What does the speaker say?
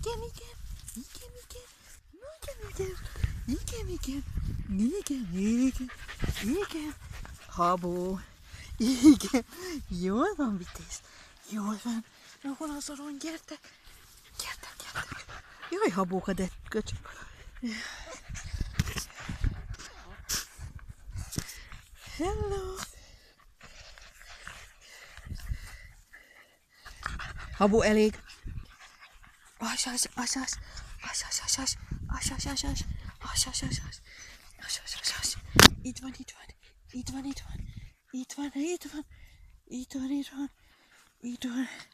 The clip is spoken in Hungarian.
igen, igen, igen, igen, igen, igen, igen, igen, igen, Habó, igen, jól van, Vitéz, jól van, na hol az arany, gyertek, gyertek, gyertek, jaj, Habóka, de köcsög. Hello! Habó, elég. Asas. Itt van.